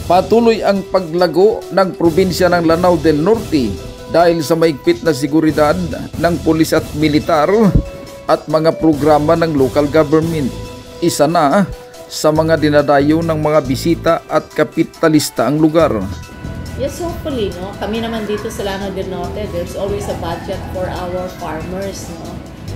Patuloy ang paglago ng probinsya ng Lanao del Norte dahil sa maigpit na seguridad ng pulis at militar at mga programa ng local government. Isa na sa mga dinadayo ng mga bisita at kapitalista ang lugar. Yes, hopefully, no? Kami naman dito sa Lanao del Norte, there's always a budget for our farmers, no?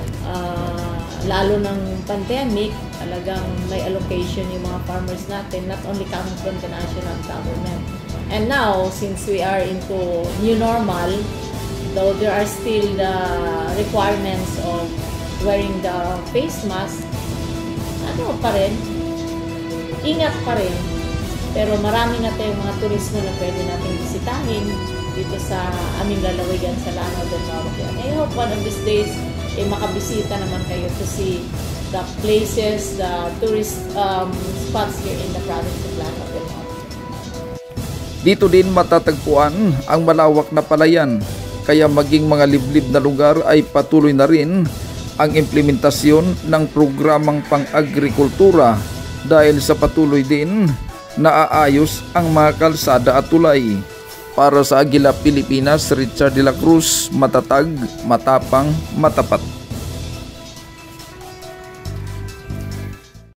Lalo ng pandemic, talagang may allocation yung mga farmers natin, not only coming from the national government. And now, since we are into new normal, though there are still the requirements of wearing the face mask, ano pa rin, ingat pa rin. Pero marami na tayong mga turismo na pwede natin bisitahin dito sa aming lalawigan sa Lanao del Norte. And I hope one of these days, makabisita naman kayo to see the places, the tourist spots here in the province of Lanao del Norte. Dito din matatagpuan ang malawak na palayan, kaya maging mga liblib na lugar ay patuloy na rin ang implementasyon ng programang pang-agrikultura dahil sa patuloy din naaayos ang mga kalsada at tulay. Para sa Agila Pilipinas, Richard de la Cruz, matatag, matapang, matapat.